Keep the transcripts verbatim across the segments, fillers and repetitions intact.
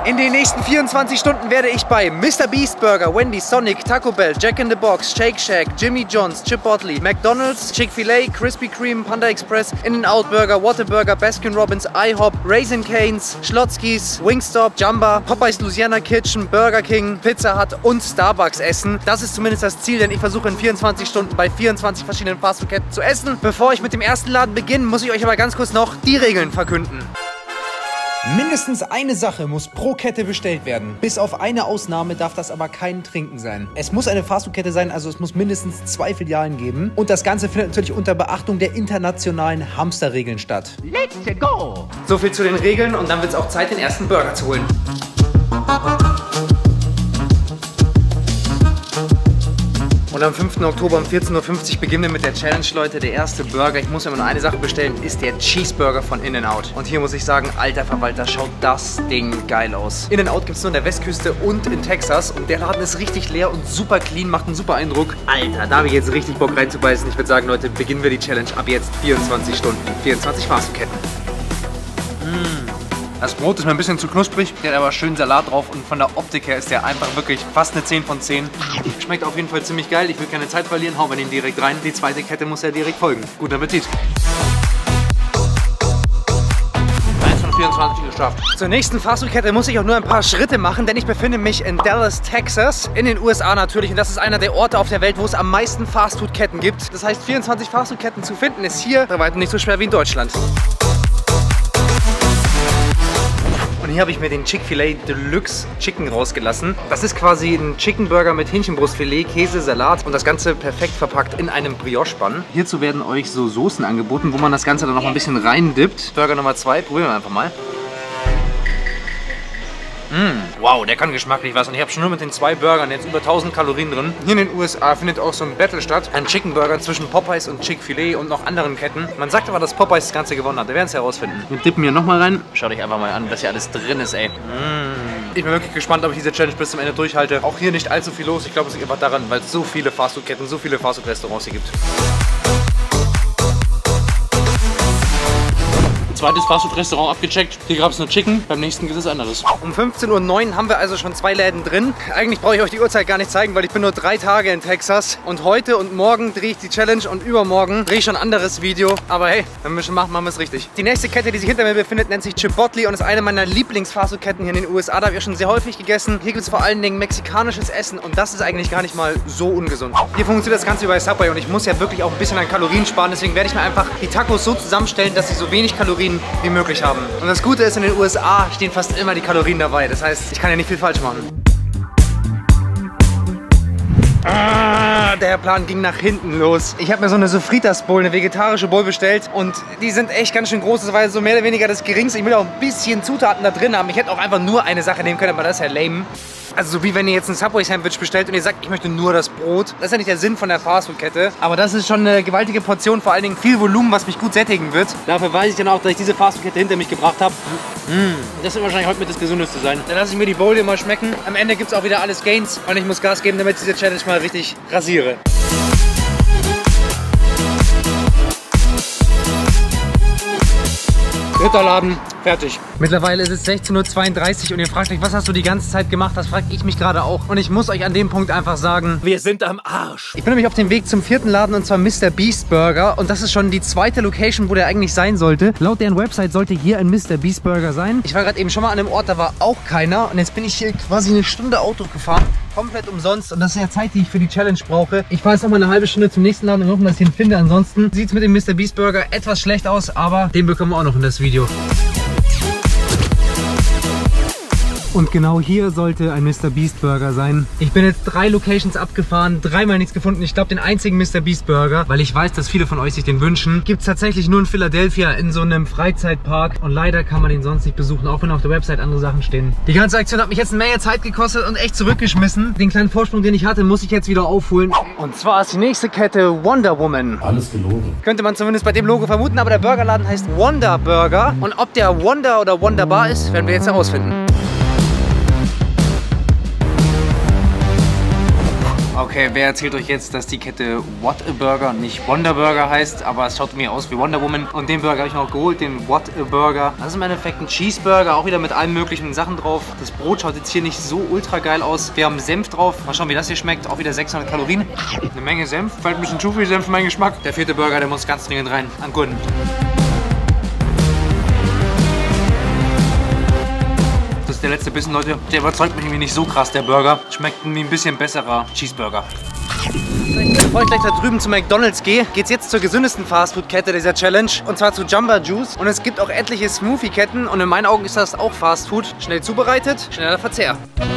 In den nächsten vierundzwanzig Stunden werde ich bei Mister Beast Burger, Wendy's, Sonic, Taco Bell, Jack in the Box, Shake Shack, Jimmy John's, Chipotle, McDonald's, Chick-fil-A, Krispy Kreme, Panda Express, In-N-Out Burger, Whataburger, Baskin Robbins, IHOP, Raisin Canes, Schlotzkis, Wingstop, Jamba, Popeyes Louisiana Kitchen, Burger King, Pizza Hut und Starbucks essen. Das ist zumindest das Ziel, denn ich versuche in vierundzwanzig Stunden bei vierundzwanzig verschiedenen Fastfood-Ketten zu essen. Bevor ich mit dem ersten Laden beginne, muss ich euch aber ganz kurz noch die Regeln verkünden. Mindestens eine Sache muss pro Kette bestellt werden. Bis auf eine Ausnahme darf das aber kein Trinken sein. Es muss eine Fastfood-Kette sein, also es muss mindestens zwei Filialen geben. Und das Ganze findet natürlich unter Beachtung der internationalen Hamsterregeln statt. Let's go! So viel zu den Regeln und dann wird es auch Zeit, den ersten Burger zu holen. Und am fünften Oktober um vierzehn Uhr fünfzig beginnen wir mit der Challenge, Leute. Der erste Burger, ich muss immer nur eine Sache bestellen, ist der Cheeseburger von In-N-Out. Und hier muss ich sagen, alter Verwalter, schaut das Ding geil aus. In-N-Out gibt es nur an der Westküste und in Texas. Und der Laden ist richtig leer und super clean, macht einen super Eindruck. Alter, da habe ich jetzt richtig Bock reinzubeißen. Ich würde sagen, Leute, beginnen wir die Challenge ab jetzt vierundzwanzig Stunden. vierundzwanzig Fastfood-Ketten. Mmh. Das Brot ist mir ein bisschen zu knusprig, der hat aber schön Salat drauf und von der Optik her ist der einfach wirklich fast eine zehn von zehn. Schmeckt auf jeden Fall ziemlich geil, ich will keine Zeit verlieren, hauen wir den direkt rein. Die zweite Kette muss ja direkt folgen. Guten Appetit! eins von vierundzwanzig geschafft. Zur nächsten Fastfood-Kette muss ich auch nur ein paar Schritte machen, denn ich befinde mich in Dallas, Texas, in den U S A natürlich. Und das ist einer der Orte auf der Welt, wo es am meisten Fastfood-Ketten gibt. Das heißt, vierundzwanzig Fastfood-Ketten zu finden ist hier bei weitem nicht so schwer wie in Deutschland. Und hier habe ich mir den Chick-fil-A Deluxe Chicken rausgelassen. Das ist quasi ein Chicken Burger mit Hähnchenbrustfilet, Käse, Salat und das Ganze perfekt verpackt in einem Brioche-Bun. Hierzu werden euch so Soßen angeboten, wo man das Ganze dann noch ein bisschen reindippt. Burger Nummer zwei, probieren wir einfach mal. Mmh, wow, der kann geschmacklich was und ich habe schon nur mit den zwei Burgern jetzt über tausend Kalorien drin. Hier in den U S A findet auch so ein Battle statt. Ein Chicken Burger zwischen Popeyes und Chick-fil-A und noch anderen Ketten. Man sagt aber, dass Popeyes das Ganze gewonnen hat. Wir werden es herausfinden. Wir dippen hier nochmal rein. Schaut euch einfach mal an, was hier alles drin ist, ey. Mmh. Ich bin wirklich gespannt, ob ich diese Challenge bis zum Ende durchhalte. Auch hier nicht allzu viel los. Ich glaube, es liegt einfach daran, weil es so viele Fastfood-Ketten, so viele Fastfood-Restaurants hier gibt. Zweites Fastfood-Restaurant abgecheckt. Hier gab es nur Chicken, beim nächsten gibt es anderes. Um fünfzehn Uhr neun haben wir also schon zwei Läden drin. Eigentlich brauche ich euch die Uhrzeit gar nicht zeigen, weil ich bin nur drei Tage in Texas. Und heute und morgen drehe ich die Challenge und übermorgen drehe ich schon ein anderes Video. Aber hey, wenn wir schon machen, machen wir es richtig. Die nächste Kette, die sich hinter mir befindet, nennt sich Chipotle und ist eine meiner Lieblings-Fastfood-Ketten hier in den U S A. Da habe ich auch schon sehr häufig gegessen. Hier gibt es vor allen Dingen mexikanisches Essen und das ist eigentlich gar nicht mal so ungesund. Hier funktioniert das Ganze über Subway und ich muss ja wirklich auch ein bisschen an Kalorien sparen. Deswegen werde ich mir einfach die Tacos so zusammenstellen, dass sie so wenig Kalorien wie möglich haben. Und das Gute ist, in den U S A stehen fast immer die Kalorien dabei. Das heißt, ich kann ja nicht viel falsch machen. Ah, der Plan ging nach hinten los. Ich habe mir so eine Sofritas Bowl, eine vegetarische Bowl bestellt und die sind echt ganz schön groß. Das war so mehr oder weniger das Geringste. Ich will auch ein bisschen Zutaten da drin haben. Ich hätte auch einfach nur eine Sache nehmen können, aber das ist ja lame. Also so wie wenn ihr jetzt ein Subway-Sandwich bestellt und ihr sagt, ich möchte nur das Brot. Das ist ja nicht der Sinn von der Fastfood-Kette. Aber das ist schon eine gewaltige Portion, vor allen Dingen viel Volumen, was mich gut sättigen wird. Dafür weiß ich dann auch, dass ich diese Fastfood-Kette hinter mich gebracht habe. Mmh. Das wird wahrscheinlich heute mit das Gesündeste sein. Dann lasse ich mir die Bowl hier mal schmecken. Am Ende gibt es auch wieder alles Gains und ich muss Gas geben, damit ich diese Challenge mal richtig rasiere. Dritter Laden, fertig. Mittlerweile ist es sechzehn Uhr zweiunddreißig und ihr fragt euch, was hast du die ganze Zeit gemacht? Das frage ich mich gerade auch. Und ich muss euch an dem Punkt einfach sagen, wir sind am Arsch. Ich bin nämlich auf dem Weg zum vierten Laden und zwar Mister Beast Burger. Und das ist schon die zweite Location, wo der eigentlich sein sollte. Laut deren Website sollte hier ein Mister Beast Burger sein. Ich war gerade eben schon mal an einem Ort, da war auch keiner. Und jetzt bin ich hier quasi eine Stunde Auto gefahren. Komplett umsonst und das ist ja Zeit, die ich für die Challenge brauche. Ich fahre jetzt noch mal eine halbe Stunde zum nächsten Laden und hoffe, dass ich ihn finde. Ansonsten sieht es mit dem Mister Beast Burger etwas schlecht aus, aber den bekommen wir auch noch in das Video. Und genau hier sollte ein Mister Beast Burger sein. Ich bin jetzt drei Locations abgefahren, dreimal nichts gefunden. Ich glaube den einzigen Mister Beast Burger, weil ich weiß, dass viele von euch sich den wünschen, gibt es tatsächlich nur in Philadelphia in so einem Freizeitpark. Und leider kann man den sonst nicht besuchen, auch wenn auf der Website andere Sachen stehen. Die ganze Aktion hat mich jetzt eine Menge Zeit gekostet und echt zurückgeschmissen. Den kleinen Vorsprung, den ich hatte, muss ich jetzt wieder aufholen. Und zwar ist die nächste Kette Wonder Woman. Alles gelogen. Könnte man zumindest bei dem Logo vermuten, aber der Burgerladen heißt Wonder Burger. Und ob der Wonder oder Wonderbar ist, werden wir jetzt herausfinden. Okay, wer erzählt euch jetzt, dass die Kette What-A-Burger nicht Wonder-Burger heißt, aber es schaut mir aus wie Wonder Woman. Und den Burger habe ich noch geholt, den What-A-Burger. Das ist im Endeffekt ein Cheeseburger, auch wieder mit allen möglichen Sachen drauf. Das Brot schaut jetzt hier nicht so ultra geil aus. Wir haben Senf drauf. Mal schauen, wie das hier schmeckt. Auch wieder sechshundert Kalorien. Eine Menge Senf. Vielleicht ein bisschen zu viel Senf für meinen Geschmack. Der vierte Burger, der muss ganz dringend rein. An Kunden. Das ist der letzte Bissen, Leute. Der überzeugt mich irgendwie nicht so krass, der Burger. Schmeckt wie ein bisschen besserer Cheeseburger. Bevor ich gleich da drüben zu McDonald's gehe, geht es jetzt zur gesündesten Fastfood-Kette dieser Challenge. Und zwar zu Jamba Juice. Und es gibt auch etliche Smoothie-Ketten. Und in meinen Augen ist das auch Fastfood. Schnell zubereitet, schneller Verzehr.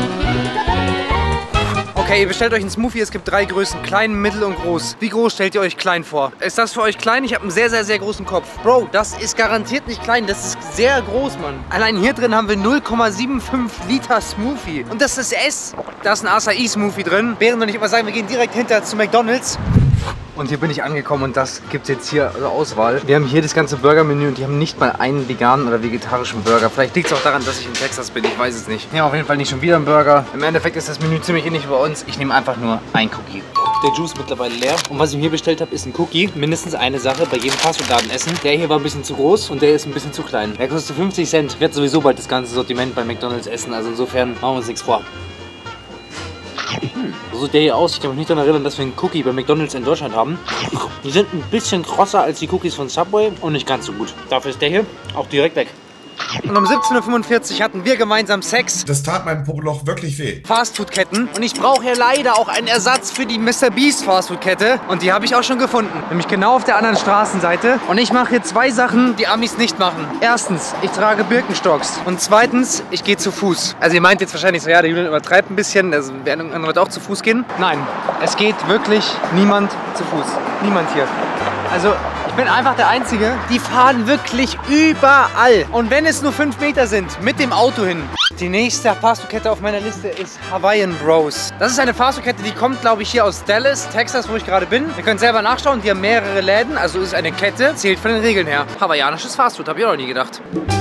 Okay, ihr bestellt euch einen Smoothie, es gibt drei Größen, klein, mittel und groß. Wie groß stellt ihr euch klein vor? Ist das für euch klein? Ich habe einen sehr, sehr, sehr großen Kopf. Bro, das ist garantiert nicht klein, das ist sehr groß, Mann. Allein hier drin haben wir null Komma fünfundsiebzig Liter Smoothie. Und das ist S. Da ist ein Acai Smoothie drin. Während wir nicht immer sagen, wir gehen direkt hinter zu McDonald's. Und hier bin ich angekommen und das gibt es jetzt hier zur Auswahl. Wir haben hier das ganze Burgermenü und die haben nicht mal einen veganen oder vegetarischen Burger. Vielleicht liegt es auch daran, dass ich in Texas bin, ich weiß es nicht. Wir haben auf jeden Fall nicht schon wieder einen Burger. Im Endeffekt ist das Menü ziemlich ähnlich bei uns. Ich nehme einfach nur ein Cookie. Der Juice ist mittlerweile leer. Und was ich mir hier bestellt habe, ist ein Cookie. Mindestens eine Sache bei jedem Fastfood-Laden essen. Der hier war ein bisschen zu groß und der ist ein bisschen zu klein. Der kostet fünfzig Cent. Ich werde sowieso bald das ganze Sortiment bei McDonald's essen. Also insofern machen wir uns nichts vor. Hm, so sieht der hier aus. Ich kann mich nicht daran erinnern, dass wir einen Cookie bei McDonald's in Deutschland haben. Die sind ein bisschen krosser als die Cookies von Subway und nicht ganz so gut. Dafür ist der hier auch direkt weg. Und um siebzehn Uhr fünfundvierzig hatten wir gemeinsam Sex. Das tat meinem Popoloch wirklich weh. Fastfood-Ketten. Und ich brauche hier leider auch einen Ersatz für die Mister Beast Fastfood-Kette. Und die habe ich auch schon gefunden. Nämlich genau auf der anderen Straßenseite. Und ich mache hier zwei Sachen, die Amis nicht machen. Erstens, ich trage Birkenstocks. Und zweitens, ich gehe zu Fuß. Also ihr meint jetzt wahrscheinlich so, ja, der Julian übertreibt ein bisschen. Also werden andere Leute auch zu Fuß gehen? Nein, es geht wirklich niemand zu Fuß. Niemand hier. Also ich bin einfach der Einzige. Die fahren wirklich überall. Und wenn es nur fünf Meter sind, mit dem Auto hin. Die nächste Fastfood-Kette auf meiner Liste ist Hawaiian Bros. Das ist eine Fastfood-Kette, die kommt, glaube ich, hier aus Dallas, Texas, wo ich gerade bin. Ihr könnt selber nachschauen, die haben mehrere Läden, also ist eine Kette, zählt von den Regeln her. Hawaiianisches Fastfood, habe ich auch noch nie gedacht.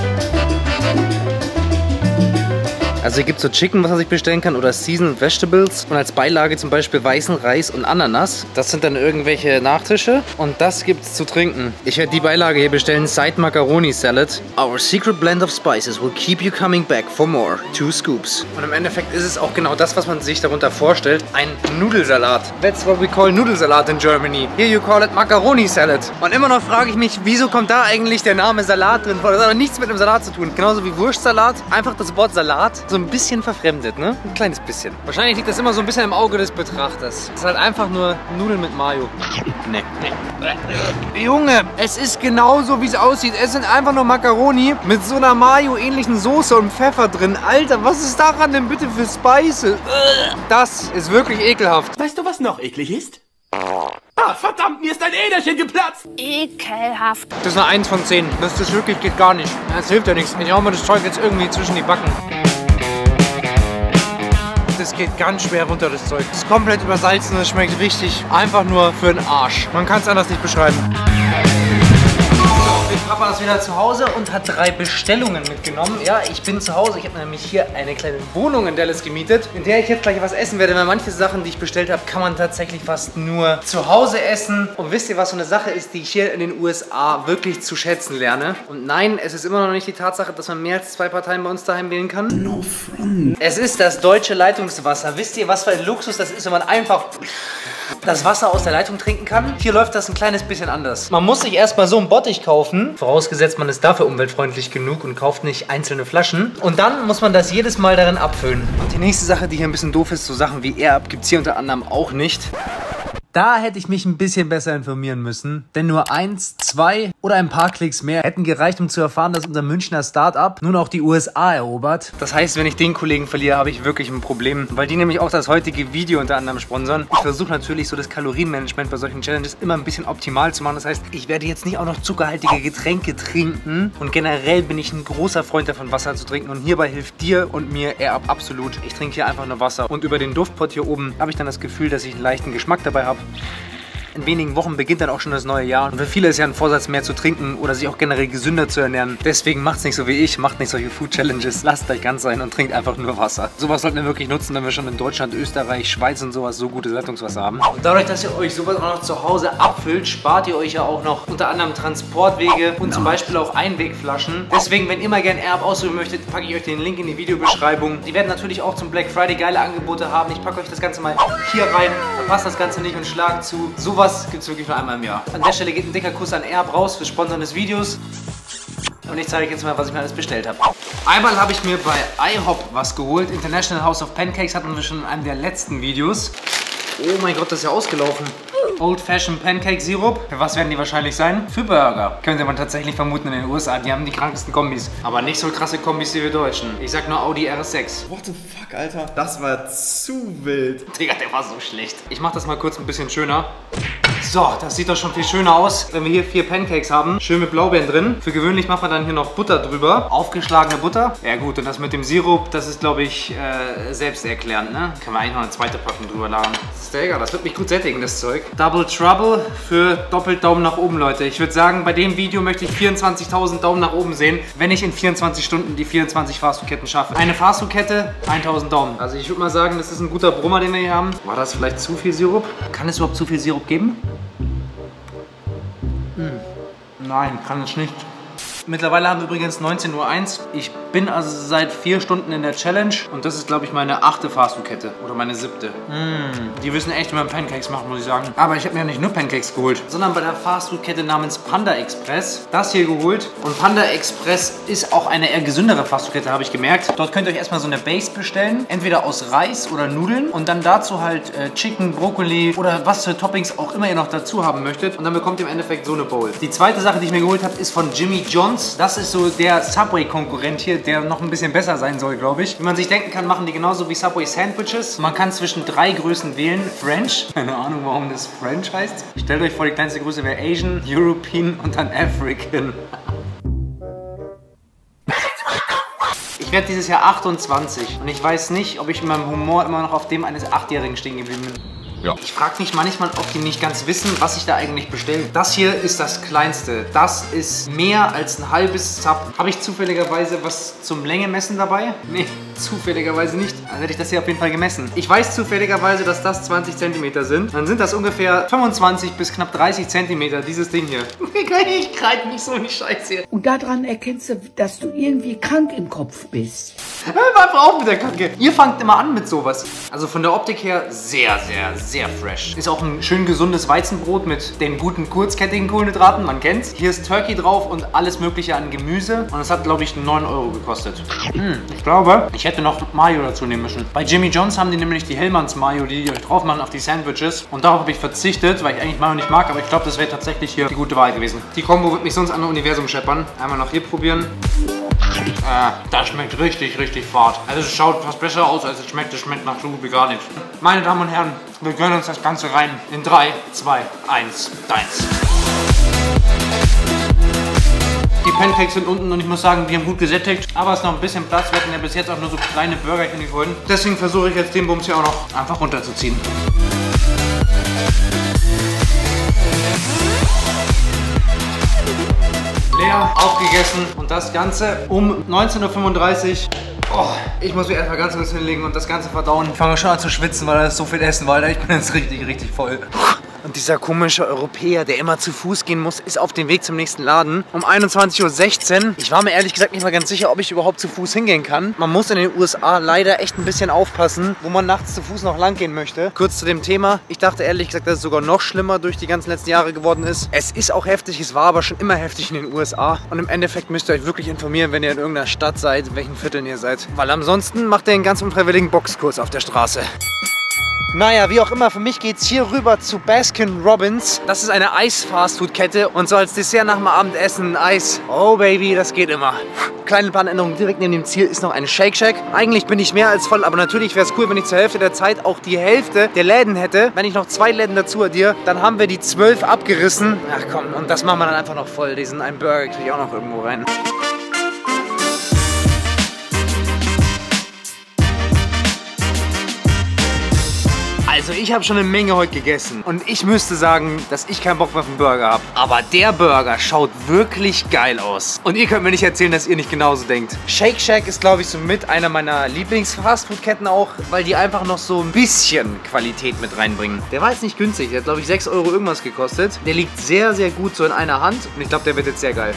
Also hier gibt es so Chicken, was man sich bestellen kann, oder Seasoned Vegetables und als Beilage zum Beispiel weißen Reis und Ananas. Das sind dann irgendwelche Nachtische und das gibt es zu trinken. Ich werde die Beilage hier bestellen, Side Macaroni Salad. Our secret blend of spices will keep you coming back for more. Two scoops. Und im Endeffekt ist es auch genau das, was man sich darunter vorstellt. Ein Nudelsalat. That's what we call Nudelsalat in Germany. Here you call it Macaroni Salad. Und immer noch frage ich mich, wieso kommt da eigentlich der Name Salat drin vor? Das hat aber nichts mit dem Salat zu tun. Genauso wie Wurstsalat. Einfach das Wort Salat so ein bisschen verfremdet, ne? Ein kleines bisschen. Wahrscheinlich liegt das immer so ein bisschen im Auge des Betrachters. Es ist halt einfach nur Nudeln mit Mayo. Ne. Junge, es ist genauso, wie es aussieht. Es sind einfach nur Macaroni mit so einer Mayo-ähnlichen Soße und Pfeffer drin. Alter, was ist daran denn bitte für Spices? Das ist wirklich ekelhaft. Weißt du, was noch eklig ist? Ah, verdammt, mir ist ein Äderchen geplatzt! Ekelhaft. Das ist eine eins von zehn. Das ist wirklich, geht gar nicht. Das hilft ja nichts. Ich hau mir das Zeug jetzt irgendwie zwischen die Backen. Das geht ganz schwer runter, das Zeug. Das ist komplett übersalzen, das schmeckt richtig einfach nur für den Arsch. Man kann es anders nicht beschreiben. Papa ist wieder zu Hause und hat drei Bestellungen mitgenommen. Ja, ich bin zu Hause. Ich habe nämlich hier eine kleine Wohnung in Dallas gemietet, in der ich jetzt gleich was essen werde, weil manche Sachen, die ich bestellt habe, kann man tatsächlich fast nur zu Hause essen. Und wisst ihr, was so eine Sache ist, die ich hier in den U S A wirklich zu schätzen lerne? Und nein, es ist immer noch nicht die Tatsache, dass man mehr als zwei Parteien bei uns daheim wählen kann. No front. Es ist das deutsche Leitungswasser. Wisst ihr, was für ein Luxus das ist, wenn man einfach das Wasser aus der Leitung trinken kann? Hier läuft das ein kleines bisschen anders. Man muss sich erstmal so einen Bottich kaufen, vorausgesetzt man ist dafür umweltfreundlich genug und kauft nicht einzelne Flaschen. Und dann muss man das jedes Mal darin abfüllen. Und die nächste Sache, die hier ein bisschen doof ist, so Sachen wie Air-Up gibt es hier unter anderem auch nicht. Da hätte ich mich ein bisschen besser informieren müssen, denn nur eins, zwei oder ein paar Klicks mehr hätten gereicht, um zu erfahren, dass unser Münchner Start-up nun auch die U S A erobert. Das heißt, wenn ich den Kollegen verliere, habe ich wirklich ein Problem, weil die nämlich auch das heutige Video unter anderem sponsern. Ich versuche natürlich so das Kalorienmanagement bei solchen Challenges immer ein bisschen optimal zu machen. Das heißt, ich werde jetzt nicht auch noch zuckerhaltige Getränke trinken und generell bin ich ein großer Freund davon, Wasser zu trinken und hierbei hilft dir und mir Air-Up absolut. Ich trinke hier einfach nur Wasser und über den Duftpot hier oben habe ich dann das Gefühl, dass ich einen leichten Geschmack dabei habe. In wenigen Wochen beginnt dann auch schon das neue Jahr. Und für viele ist ja ein Vorsatz, mehr zu trinken oder sich auch generell gesünder zu ernähren. Deswegen macht es nicht so wie ich, macht nicht solche Food Challenges. Lasst euch ganz sein und trinkt einfach nur Wasser. Sowas sollten wir wirklich nutzen, wenn wir schon in Deutschland, Österreich, Schweiz und sowas so gutes Leitungswasser haben. Und dadurch, dass ihr euch sowas auch noch zu Hause abfüllt, spart ihr euch ja auch noch unter anderem Transportwege und zum Beispiel auch Einwegflaschen. Deswegen, wenn ihr mal gerne Erb aussuchen möchtet, packe ich euch den Link in die Videobeschreibung. Die werden natürlich auch zum Black Friday geile Angebote haben. Ich packe euch das Ganze mal hier rein. Verpasst das Ganze nicht und schlagt zu. Sowas gibt es wirklich nur einmal im Jahr. An der Stelle geht ein dicker Kuss an Erb raus für Sponsoren des Videos. Und ich zeige euch jetzt mal, was ich mir alles bestellt habe. Einmal habe ich mir bei IHOP was geholt. International House of Pancakes hatten wir schon in einem der letzten Videos. Oh mein Gott, das ist ja ausgelaufen. Old Fashioned Pancake Sirup. Für was werden die wahrscheinlich sein? Für Burger. Könnte man tatsächlich vermuten in den U S A. Die haben die krankesten Kombis. Aber nicht so krasse Kombis wie wir Deutschen. Ich sag nur Audi R S sechs. What the fuck, Alter? Das war zu wild. Digga, der war so schlecht. Ich mach das mal kurz ein bisschen schöner. So, das sieht doch schon viel schöner aus, wenn wir hier vier Pancakes haben. Schön mit Blaubeeren drin. Für gewöhnlich macht man dann hier noch Butter drüber. Aufgeschlagene Butter. Ja gut, und das mit dem Sirup, das ist, glaube ich, äh, selbsterklärend, ne? Können wir eigentlich noch eine zweite Packung drüber laden. Das ist der egal, das wird mich gut sättigen, das Zeug. Double Trouble für doppelt Daumen nach oben, Leute. Ich würde sagen, bei dem Video möchte ich vierundzwanzigtausend Daumen nach oben sehen, wenn ich in vierundzwanzig Stunden die vierundzwanzig Fastfood-Ketten schaffe. Eine Fastfood-Kette, tausend Daumen. Also ich würde mal sagen, das ist ein guter Brummer, den wir hier haben. War das vielleicht zu viel Sirup? Kann es überhaupt zu viel Sirup geben? Hm. Nein, kann es nicht. Mittlerweile haben wir übrigens neunzehn Uhr eins. Ich bin also seit vier Stunden in der Challenge und das ist, glaube ich, meine achte Fastfood-Kette oder meine siebte. Mm, die wissen echt, wie man Pancakes macht, muss ich sagen. Aber ich habe mir ja nicht nur Pancakes geholt, sondern bei der Fastfood-Kette namens Panda Express das hier geholt. Und Panda Express ist auch eine eher gesündere Fastfood-Kette, habe ich gemerkt. Dort könnt ihr euch erstmal so eine Base bestellen, entweder aus Reis oder Nudeln und dann dazu halt äh, Chicken, Brokkoli oder was für Toppings auch immer ihr noch dazu haben möchtet. Und dann bekommt ihr im Endeffekt so eine Bowl. Die zweite Sache, die ich mir geholt habe, ist von Jimmy John's. Das ist so der Subway-Konkurrent hier, der noch ein bisschen besser sein soll, glaube ich. Wie man sich denken kann, machen die genauso wie Subway Sandwiches. Man kann zwischen drei Größen wählen. French. Keine Ahnung, warum das French heißt. Stellt euch vor, die kleinste Größe wäre Asian, European und dann African. Ich werde dieses Jahr achtundzwanzig und ich weiß nicht, ob ich in meinem Humor immer noch auf dem eines Achtjährigen stehen geblieben bin. Ja. Ich frage mich manchmal, ob die nicht ganz wissen, was ich da eigentlich bestelle. Das hier ist das kleinste. Das ist mehr als ein halbes Zap. Habe ich zufälligerweise was zum Längemessen dabei? Nee, zufälligerweise nicht. Dann hätte ich das hier auf jeden Fall gemessen. Ich weiß zufälligerweise, dass das zwanzig Zentimeter sind. Dann sind das ungefähr fünfundzwanzig bis knapp dreißig Zentimeter, dieses Ding hier. Ich greif mich so in die Scheiße hier. Und daran erkennst du, dass du irgendwie krank im Kopf bist. Hör einfach auf mit der Kacke. Ihr fangt immer an mit sowas. Also von der Optik her sehr, sehr, sehr fresh. Ist auch ein schön gesundes Weizenbrot mit den guten kurzkettigen Kohlenhydraten, man kennt's. Hier ist Turkey drauf und alles mögliche an Gemüse. Und es hat, glaube ich, neun Euro gekostet. Hm, ich glaube, ich hätte noch Mayo dazu nehmen müssen. Bei Jimmy John's haben die nämlich die Hellmanns Mayo, die die euch drauf machen auf die Sandwiches. Und darauf habe ich verzichtet, weil ich eigentlich Mayo nicht mag. Aber ich glaube, das wäre tatsächlich hier die gute Wahl gewesen. Die Kombo wird mich sonst an das Universum scheppern. Einmal noch hier probieren. Äh, das schmeckt richtig, richtig fad. Also es schaut fast besser aus, als es schmeckt. Es schmeckt nach so gut wie gar nichts. Meine Damen und Herren, wir gönnen uns das Ganze rein. In drei, zwei, eins, deins. Die Pancakes sind unten und ich muss sagen, die haben gut gesättigt. Aber es ist noch ein bisschen Platz. Wir hatten ja bis jetzt auch nur so kleine Burgerchen, die wollten. Deswegen versuche ich jetzt den Bums hier auch noch einfach runterzuziehen. Leer, aufgegessen und das Ganze um neunzehn Uhr fünfunddreißig. Oh, ich muss mich erstmal ganz kurz hinlegen und das Ganze verdauen. Ich fange schon an zu schwitzen, weil das so viel Essen war. Ich bin jetzt richtig, richtig voll. Und dieser komische Europäer, der immer zu Fuß gehen muss, ist auf dem Weg zum nächsten Laden. Um einundzwanzig Uhr sechzehn. Ich war mir ehrlich gesagt nicht mal ganz sicher, ob ich überhaupt zu Fuß hingehen kann. Man muss in den U S A leider echt ein bisschen aufpassen, wo man nachts zu Fuß noch lang gehen möchte. Kurz zu dem Thema. Ich dachte ehrlich gesagt, dass es sogar noch schlimmer durch die ganzen letzten Jahre geworden ist. Es ist auch heftig, es war aber schon immer heftig in den U S A. Und im Endeffekt müsst ihr euch wirklich informieren, wenn ihr in irgendeiner Stadt seid, in welchen Vierteln ihr seid. Weil ansonsten macht ihr einen ganz unfreiwilligen Boxkurs auf der Straße. Naja, wie auch immer, für mich geht's hier rüber zu Baskin Robbins. Das ist eine Eis-Fastfood-Kette und so als Dessert nach dem Abendessen ein Eis. Oh Baby, das geht immer. Kleine Planänderung, direkt neben dem Ziel ist noch ein Shake Shack. Eigentlich bin ich mehr als voll, aber natürlich wäre es cool, wenn ich zur Hälfte der Zeit auch die Hälfte der Läden hätte. Wenn ich noch zwei Läden dazu addiere, dann haben wir die zwölf abgerissen. Ach komm, und das machen wir dann einfach noch voll. Diesen einen Burger kriege ich auch noch irgendwo rein. Also ich habe schon eine Menge heute gegessen und ich müsste sagen, dass ich keinen Bock mehr auf einen Burger habe. Aber der Burger schaut wirklich geil aus. Und ihr könnt mir nicht erzählen, dass ihr nicht genauso denkt. Shake Shack ist, glaube ich, so mit einer meiner Lieblings-Fastfood-Ketten auch, weil die einfach noch so ein bisschen Qualität mit reinbringen. Der war jetzt nicht günstig, der hat, glaube ich, sechs Euro irgendwas gekostet. Der liegt sehr, sehr gut so in einer Hand und ich glaube, der wird jetzt sehr geil.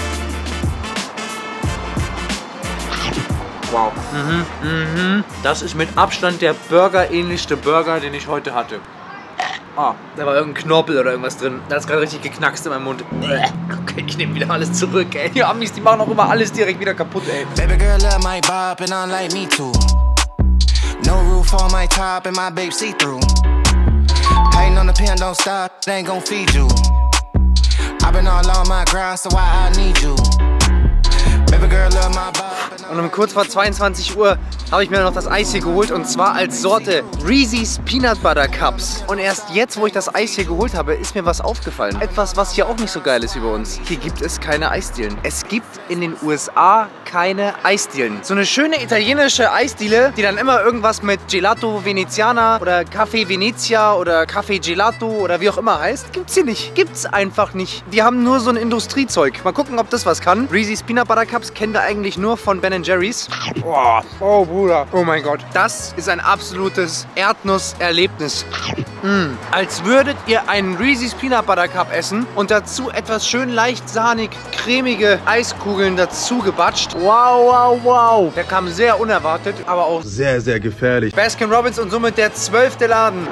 Wow. Mhm, mhm. Das ist mit Abstand der Burger-ähnlichste Burger, den ich heute hatte. Ah, da war irgendein Knorpel oder irgendwas drin. Da ist gerade richtig geknackst in meinem Mund. Okay, ich nehme wieder alles zurück, ey. Die Amis, die machen auch immer alles direkt wieder kaputt, ey. Baby girl love my bop and unlike me too. No roof on my top and my babe see through. Hating on the pen, don't stop, they ain't gon' feed you. I've been all on my grind, so why I need you. Baby girl love my bop. Und um kurz vor zweiundzwanzig Uhr habe ich mir noch das Eis hier geholt und zwar als Sorte Reese's Peanut Butter Cups. Und erst jetzt, wo ich das Eis hier geholt habe, ist mir was aufgefallen. Etwas, was hier auch nicht so geil ist wie bei uns. Hier gibt es keine Eisdielen. Es gibt in den U S A keine Eisdielen. So eine schöne italienische Eisdiele, die dann immer irgendwas mit Gelato Veneziana oder Café Venezia oder Café Gelato oder wie auch immer heißt, gibt's hier nicht. Gibt's einfach nicht. Die haben nur so ein Industriezeug. Mal gucken, ob das was kann. Reese's Peanut Butter Cups kennen wir eigentlich nur von Ben and Jerry's. Oh, oh Bruder. Oh mein Gott. Das ist ein absolutes Erdnusserlebnis. Mm. Als würdet ihr einen Reese's Peanut Butter Cup essen und dazu etwas schön leicht sahnig, cremige Eiskugeln dazu gebatscht. Wow, wow, wow. Der kam sehr unerwartet, aber auch sehr, sehr gefährlich. Baskin Robbins und somit der zwölfte Laden.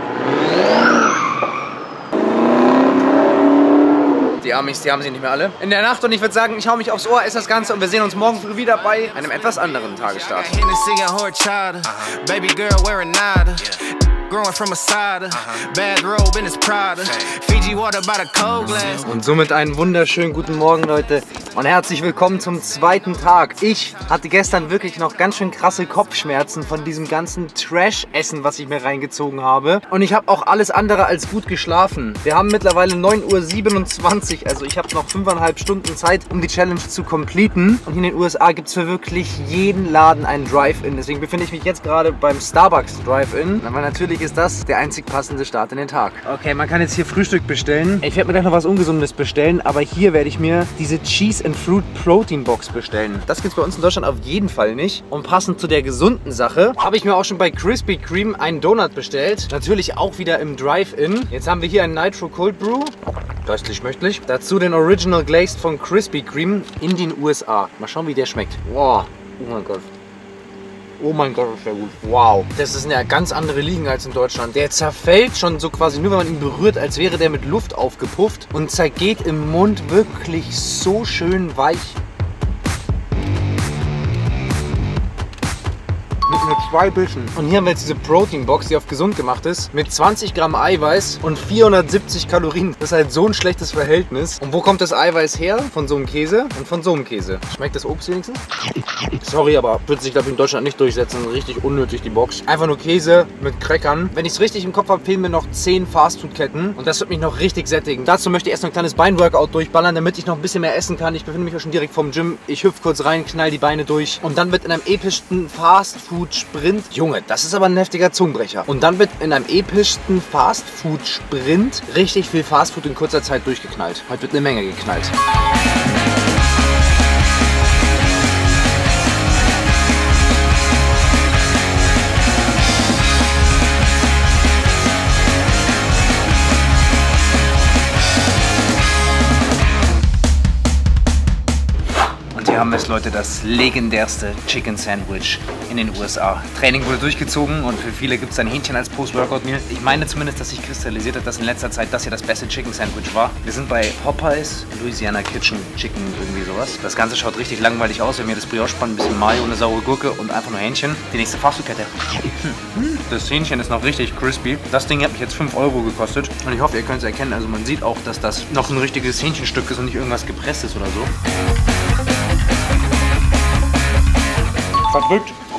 Die Amis, die haben sie nicht mehr alle. In der Nacht und ich würde sagen, ich hau mich aufs Ohr, esse das Ganze und wir sehen uns morgen früh wieder bei einem etwas anderen Tagesstart. Und somit einen wunderschönen guten Morgen, Leute. Und herzlich willkommen zum zweiten Tag. Ich hatte gestern wirklich noch ganz schön krasse Kopfschmerzen von diesem ganzen Trash-Essen, was ich mir reingezogen habe. Und ich habe auch alles andere als gut geschlafen. Wir haben mittlerweile neun Uhr siebenundzwanzig, also ich habe noch fünfeinhalb Stunden Zeit, um die Challenge zu completen. Und hier in den U S A gibt es für wirklich jeden Laden einen Drive-In. Deswegen befinde ich mich jetzt gerade beim Starbucks Drive-In. Aber natürlich ist das der einzig passende Start in den Tag. Okay, man kann jetzt hier Frühstück bestellen. Ich werde mir gleich noch was Ungesundes bestellen, aber hier werde ich mir diese Cheese and Fruit Protein Box bestellen. Das gibt es bei uns in Deutschland auf jeden Fall nicht. Und passend zu der gesunden Sache habe ich mir auch schon bei Krispy Kreme einen Donut bestellt. Natürlich auch wieder im Drive-In. Jetzt haben wir hier einen Nitro Cold Brew. Köstlich schmöchtlich. Dazu den Original Glazed von Krispy Kreme in den U S A. Mal schauen, wie der schmeckt. Wow. Oh mein Gott. Oh mein Gott, ist der gut. Wow. Das ist eine ganz andere Ligen als in Deutschland. Der zerfällt schon so quasi nur, wenn man ihn berührt, als wäre der mit Luft aufgepufft. Und zergeht im Mund wirklich so schön weich. Mit nur zwei Bissen. Und hier haben wir jetzt diese Protein Box, die auf gesund gemacht ist, mit zwanzig Gramm Eiweiß und vierhundertsiebzig Kalorien. Das ist halt so ein schlechtes Verhältnis. Und wo kommt das Eiweiß her? Von so einem Käse und von so einem Käse. Schmeckt das Obst wenigstens? Sorry, aber wird sich, glaube ich, in Deutschland nicht durchsetzen. Richtig unnötig, die Box. Einfach nur Käse mit Crackern. Wenn ich es richtig im Kopf habe, fehlen mir noch zehn Fastfood-Ketten. Und das wird mich noch richtig sättigen. Dazu möchte ich erst noch ein kleines Beinworkout durchballern, damit ich noch ein bisschen mehr essen kann. Ich befinde mich auch schon direkt vorm Gym. Ich hüpfe kurz rein, knall die Beine durch. Und dann wird in einem epischsten Fastfood Sprint. Junge, das ist aber ein heftiger Zungenbrecher. Und dann wird in einem epischsten Fastfood-Sprint richtig viel Fastfood in kurzer Zeit durchgeknallt. Heute wird eine Menge geknallt. Haben wir es, Leute, das legendärste Chicken Sandwich in den U S A. Training wurde durchgezogen und für viele gibt es ein Hähnchen als Post-Workout-Meal. Ich meine zumindest, dass sich kristallisiert hat, dass in letzter Zeit das hier das beste Chicken Sandwich war. Wir sind bei Popeyes Louisiana Kitchen Chicken, irgendwie sowas. Das Ganze schaut richtig langweilig aus. Wir haben hier das Brioche-Spann, ein bisschen Mayo, eine saure Gurke und einfach nur Hähnchen. Die nächste Fastfood-Kette. Das Hähnchen ist noch richtig crispy. Das Ding hat mich jetzt fünf Euro gekostet und ich hoffe, ihr könnt es erkennen. Also man sieht auch, dass das noch ein richtiges Hähnchenstück ist und nicht irgendwas gepresst ist oder so. Verdrückt.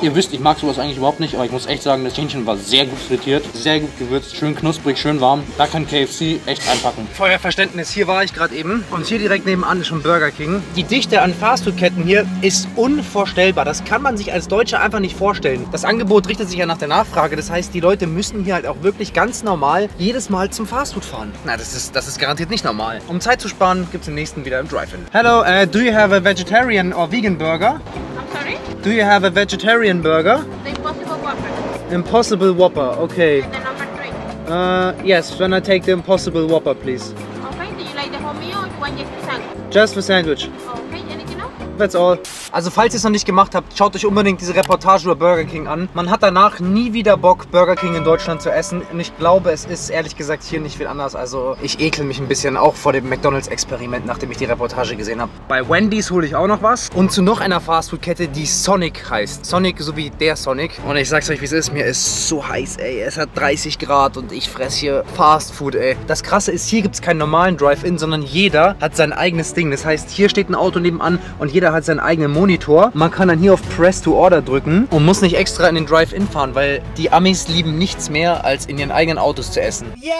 Ihr wisst, ich mag sowas eigentlich überhaupt nicht, aber ich muss echt sagen, das Hähnchen war sehr gut frittiert, sehr gut gewürzt, schön knusprig, schön warm. Da kann K F C echt einpacken. Für euer Verständnis, hier war ich gerade eben und hier direkt nebenan ist schon Burger King. Die Dichte an Fastfood-Ketten hier ist unvorstellbar. Das kann man sich als Deutscher einfach nicht vorstellen. Das Angebot richtet sich ja nach der Nachfrage. Das heißt, die Leute müssen hier halt auch wirklich ganz normal jedes Mal zum Fastfood fahren. Na, das ist, das ist garantiert nicht normal. Um Zeit zu sparen, gibt es den nächsten wieder im Drive-In. Hello, uh, do you have a vegetarian or vegan burger? I'm sorry? Do you have a vegetarian burger? The Impossible Whopper. Impossible Whopper, okay. And the number three. Uh, yes, when I take the Impossible Whopper, please. Okay, do you like the whole meal or you want just the sandwich? Just the sandwich. Okay, anything else? That's all. Also falls ihr es noch nicht gemacht habt, schaut euch unbedingt diese Reportage über Burger King an. Man hat danach nie wieder Bock, Burger King in Deutschland zu essen. Und ich glaube, es ist ehrlich gesagt hier nicht viel anders. Also ich ekel mich ein bisschen auch vor dem McDonald's-Experiment, nachdem ich die Reportage gesehen habe. Bei Wendy's hole ich auch noch was. Und zu noch einer Fastfood-Kette, die Sonic heißt. Sonic so wie der Sonic. Und ich sag's euch, wie es ist. Mir ist so heiß, ey. Es hat dreißig Grad und ich fress hier Fastfood, ey. Das Krasse ist, hier gibt es keinen normalen Drive-In, sondern jeder hat sein eigenes Ding. Das heißt, hier steht ein Auto nebenan und jeder hat seinen eigenen Monitor. Man kann dann hier auf Press to Order drücken und muss nicht extra in den Drive-In fahren, weil die Amis lieben nichts mehr, als in ihren eigenen Autos zu essen. Yeah!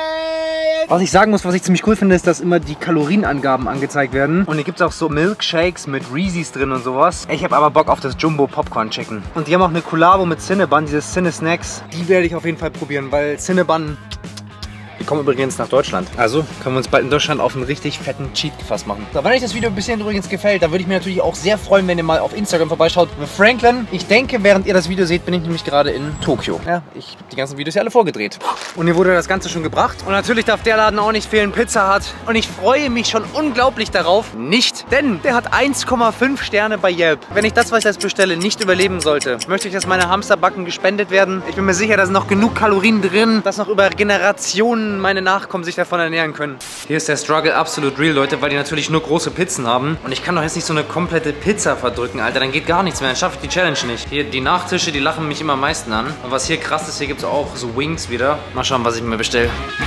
Was ich sagen muss, was ich ziemlich cool finde, ist, dass immer die Kalorienangaben angezeigt werden. Und hier gibt es auch so Milkshakes mit Reese's drin und sowas. Ich habe aber Bock auf das Jumbo Popcorn Chicken. Und die haben auch eine Collabo mit Cinnabon, dieses Cinne Snacks. Die werde ich auf jeden Fall probieren, weil Cinnabon... Die kommen übrigens nach Deutschland. Also können wir uns bald in Deutschland auf einen richtig fetten Cheat-Gefasst machen. So, wenn euch das Video ein bisschen übrigens gefällt, dann würde ich mir natürlich auch sehr freuen, wenn ihr mal auf Instagram vorbeischaut. Mit Franklin. Ich denke, während ihr das Video seht, bin ich nämlich gerade in Tokio. Ja, ich habe die ganzen Videos ja alle vorgedreht. Und hier wurde das Ganze schon gebracht. Und natürlich darf der Laden auch nicht fehlen, Pizza Hut. Und ich freue mich schon unglaublich darauf. Nicht, denn der hat eins Komma fünf Sterne bei Yelp. Wenn ich das, was ich jetzt bestelle, nicht überleben sollte, möchte ich, dass meine Hamsterbacken gespendet werden. Ich bin mir sicher, da sind noch genug Kalorien drin, dass noch über Generationen meine Nachkommen sich davon ernähren können. Hier ist der Struggle absolut real, Leute, weil die natürlich nur große Pizzen haben. Und ich kann doch jetzt nicht so eine komplette Pizza verdrücken, Alter. Dann geht gar nichts mehr. Dann schaffe ich die Challenge nicht. Hier, die Nachtische, die lachen mich immer am meisten an. Und was hier krass ist, hier gibt es auch so Wings wieder. Mal schauen, was ich mir bestelle.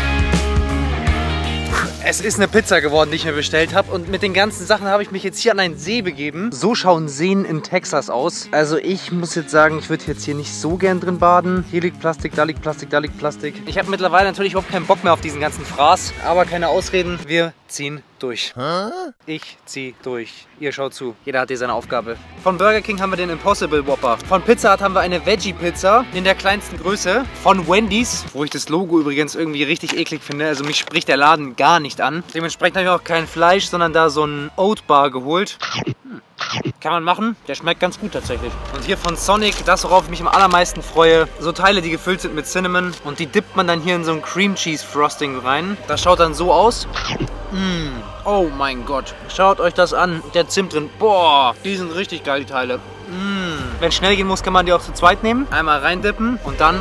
Es ist eine Pizza geworden, die ich mir bestellt habe. Und mit den ganzen Sachen habe ich mich jetzt hier an einen See begeben. So schauen Seen in Texas aus. Also ich muss jetzt sagen, ich würde jetzt hier nicht so gern drin baden. Hier liegt Plastik, da liegt Plastik, da liegt Plastik. Ich habe mittlerweile natürlich überhaupt keinen Bock mehr auf diesen ganzen Fraß. Aber keine Ausreden, wir ziehen durch. Ich zieh durch. Ihr schaut zu. Jeder hat hier seine Aufgabe. Von Burger King haben wir den Impossible Whopper. Von Pizza Hut haben wir eine Veggie-Pizza in der kleinsten Größe. Von Wendy's, wo ich das Logo übrigens irgendwie richtig eklig finde. Also mich spricht der Laden gar nicht an. Dementsprechend habe ich auch kein Fleisch, sondern da so ein Oat Bar geholt. Hm. Kann man machen. Der schmeckt ganz gut tatsächlich. Und hier von Sonic, das worauf ich mich am allermeisten freue, so Teile, die gefüllt sind mit Cinnamon. Und die dippt man dann hier in so ein Cream Cheese Frosting rein. Das schaut dann so aus. Mm. Oh mein Gott. Schaut euch das an. Der Zimt drin. Boah, die sind richtig geil, die Teile. Mm. Wenn es schnell gehen muss, kann man die auch zu zweit nehmen. Einmal reindippen und dann...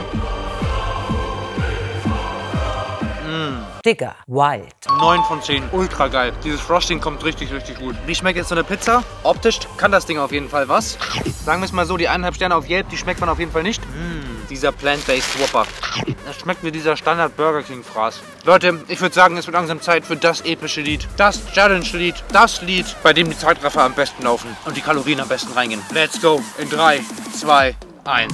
Digga, wild. neun von zehn. Ultra geil. Dieses Frosting kommt richtig, richtig gut. Wie schmeckt jetzt so eine Pizza? Optisch kann das Ding auf jeden Fall was. Sagen wir es mal so, die eineinhalb Sterne auf Yelp, die schmeckt man auf jeden Fall nicht. Mm, dieser Plant-Based Whopper. Das schmeckt wie dieser Standard Burger King Fraß. Leute, ich würde sagen, es wird langsam Zeit für das epische Lied. Das Challenge-Lied. Das Lied, bei dem die Zeitraffer am besten laufen. Und die Kalorien am besten reingehen. Let's go. In drei, zwei, eins.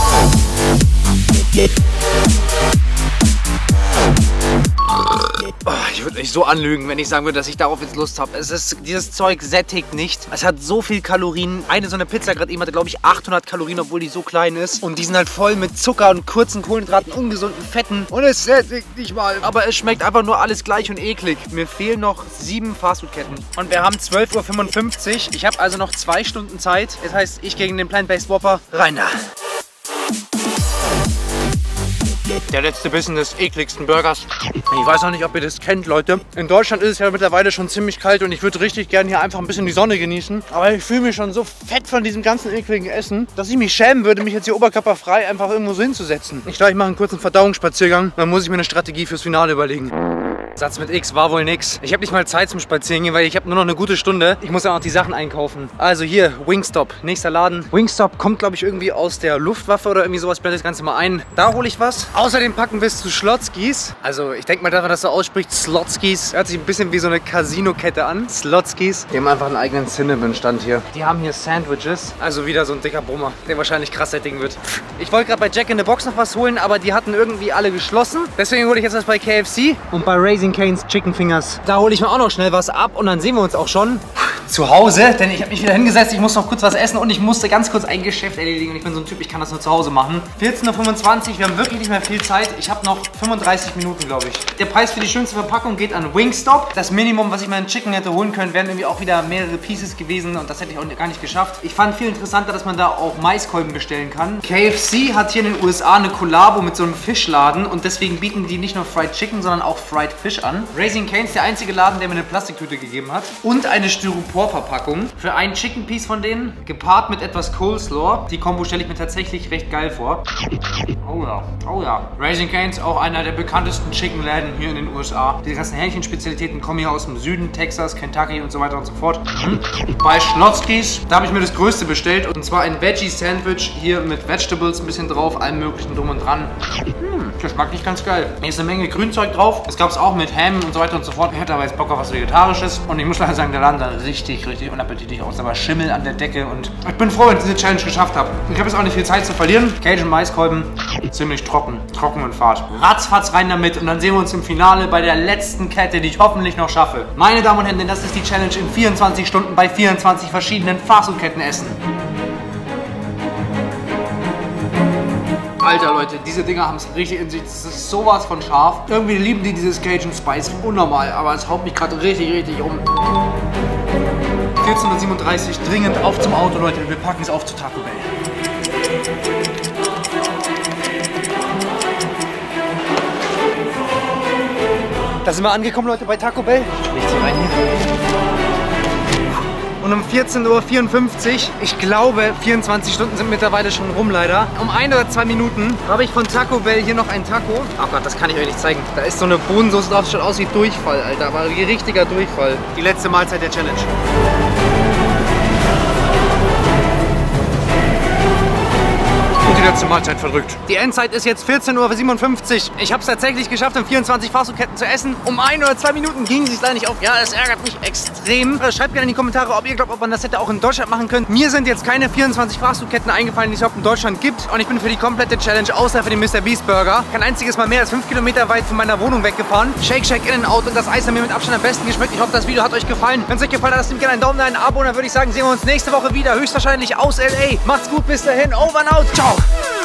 Oh, ich würde mich so anlügen, wenn ich sagen würde, dass ich darauf jetzt Lust habe. Es ist, dieses Zeug sättigt nicht. Es hat so viel Kalorien. Eine so eine Pizza gerade eben hatte, glaube ich, achthundert Kalorien, obwohl die so klein ist. Und die sind halt voll mit Zucker und kurzen Kohlenhydraten, ungesunden Fetten. Und es sättigt nicht mal. Aber es schmeckt einfach nur alles gleich und eklig. Mir fehlen noch sieben Fastfood-Ketten. Und wir haben zwölf Uhr fünfundfünfzig. Ich habe also noch zwei Stunden Zeit. Das heißt, ich gegen den Plant-Based Whopper. Rein da. Der letzte Bissen des ekligsten Burgers. Ich weiß noch nicht, ob ihr das kennt, Leute. In Deutschland ist es ja mittlerweile schon ziemlich kalt und ich würde richtig gerne hier einfach ein bisschen die Sonne genießen. Aber ich fühle mich schon so fett von diesem ganzen ekligen Essen, dass ich mich schämen würde, mich jetzt hier oberkörperfrei einfach irgendwo so hinzusetzen. Ich glaube, ich mache einen kurzen Verdauungsspaziergang. Dann muss ich mir eine Strategie fürs Finale überlegen. Satz mit X war wohl nix. Ich habe nicht mal Zeit zum Spazierengehen, weil ich habe nur noch eine gute Stunde. Ich muss ja noch die Sachen einkaufen. Also hier, Wingstop, nächster Laden. Wingstop kommt, glaube ich, irgendwie aus der Luftwaffe oder irgendwie sowas. Ich blende das Ganze mal ein. Da hole ich was. Außerdem packen wir es zu Schlotzkis. Also ich denke mal, dass man das so ausspricht. Slotzkis. Hört sich ein bisschen wie so eine Casino-Kette an. Slotzkis. Die haben einfach einen eigenen Cinnamon-Stand hier. Die haben hier Sandwiches. Also wieder so ein dicker Brummer, der wahrscheinlich krass sättigen wird. Ich wollte gerade bei Jack in the Box noch was holen, aber die hatten irgendwie alle geschlossen. Deswegen hole ich jetzt was bei K F C und bei Raising Cane's Chicken Fingers. Da hole ich mir auch noch schnell was ab und dann sehen wir uns auch schon zu Hause, denn ich habe mich wieder hingesetzt, ich muss noch kurz was essen und ich musste ganz kurz ein Geschäft erledigen und ich bin so ein Typ, ich kann das nur zu Hause machen. vierzehn Uhr fünfundzwanzig, wir haben wirklich nicht mehr viel Zeit. Ich habe noch fünfunddreißig Minuten, glaube ich. Der Preis für die schönste Verpackung geht an Wingstop. Das Minimum, was ich mir in Chicken hätte holen können, wären irgendwie auch wieder mehrere Pieces gewesen und das hätte ich auch gar nicht geschafft. Ich fand viel interessanter, dass man da auch Maiskolben bestellen kann. K F C hat hier in den U S A eine Kollabo mit so einem Fischladen und deswegen bieten die nicht nur Fried Chicken, sondern auch Fried Fish an. Raising Cane's der einzige Laden, der mir eine Plastiktüte gegeben hat und eine Styropor-Verpackung für ein Chicken Piece von denen, gepaart mit etwas Coleslaw. Die Kombo stelle ich mir tatsächlich recht geil vor. Oh ja, oh ja. Raising Cane's, auch einer der bekanntesten Chicken-Läden hier in den U S A. Die ganzen Hähnchenspezialitäten kommen hier aus dem Süden, Texas, Kentucky und so weiter und so fort. Mhm. Bei Schlotzkis, da habe ich mir das größte bestellt und zwar ein Veggie-Sandwich hier mit Vegetables ein bisschen drauf, allem möglichen drum und dran. Hm, das schmeckt nicht ganz geil. Hier ist eine Menge Grünzeug drauf. Das gab es auch mit Ham und so weiter und so fort. Ich hatte aber jetzt Bock auf was Vegetarisches und ich muss leider sagen, der Laden sah richtig, richtig unappetitlich aus. Da war Schimmel an der Decke und ich bin froh, wenn ich diese Challenge geschafft habe. Ich habe jetzt auch nicht viel Zeit zu verlieren. Cajun Maiskolben, ziemlich trocken, trocken und fad. Ratzfatz rein damit und dann sehen wir uns im Finale bei der letzten Kette, die ich hoffentlich noch schaffe. Meine Damen und Herren, denn das ist die Challenge in vierundzwanzig Stunden bei vierundzwanzig verschiedenen Fastfood-Ketten essen. Alter Leute, diese Dinger haben es richtig in sich. Das ist sowas von scharf. Irgendwie lieben die dieses Cajun Spice unnormal, aber es haut mich gerade richtig, richtig um. vierzehn Uhr siebenunddreißig, dringend auf zum Auto, Leute. Wir packen es auf zu Taco Bell. Da sind wir angekommen, Leute, bei Taco Bell. Richtig rein hier. Und um vierzehn Uhr vierundfünfzig, ich glaube vierundzwanzig Stunden sind mittlerweile schon rum leider. Um ein oder zwei Minuten habe ich von Taco Bell hier noch ein Taco. Oh Gott, das kann ich euch nicht zeigen. Da ist so eine Bohnensoße drauf, schaut aus wie Durchfall, Alter. Aber wie richtiger Durchfall. Die letzte Mahlzeit der Challenge. Und die letzte Mahlzeit verdrückt. Die Endzeit ist jetzt vierzehn Uhr siebenundfünfzig. Ich habe es tatsächlich geschafft, in vierundzwanzig Fastfood-Ketten zu essen. Um ein oder zwei Minuten ging es leider nicht auf. Ja, es ärgert mich extrem. Schreibt gerne in die Kommentare, ob ihr glaubt, ob man das hätte auch in Deutschland machen können. Mir sind jetzt keine vierundzwanzig Fastfood-Ketten eingefallen, die es überhaupt in Deutschland gibt. Und ich bin für die komplette Challenge, außer für den Mister Beast Burger, kein einziges Mal mehr als fünf Kilometer weit von meiner Wohnung weggefahren. Shake Shack In-N-Out und das Eis hat mir mit Abstand am besten geschmeckt. Ich hoffe, das Video hat euch gefallen. Wenn es euch gefallen hat, lasst gerne einen Daumen da, ein Abo. Und dann würde ich sagen, sehen wir uns nächste Woche wieder. Höchstwahrscheinlich aus L A. Macht's gut, bis dahin. Over and out. Ciao.